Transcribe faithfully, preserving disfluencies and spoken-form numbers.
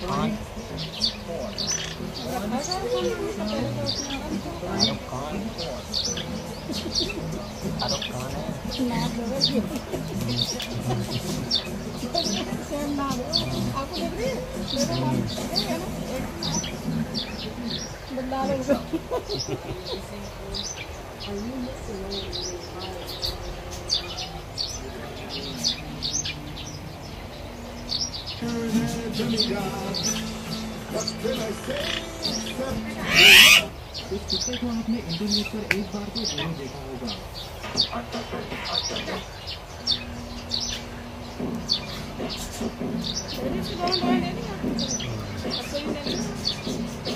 Khan. Arab Khan. Arab Khan है. Same नाम है आपको देख रही है मेरा नाम है ना बंदा लोग इस कुत्ते को आपने इंटरनेट पर एक बार तो जरूर देखा होगा। मेरी से दोनों दवाई लेनी है आपको कोई लेनी है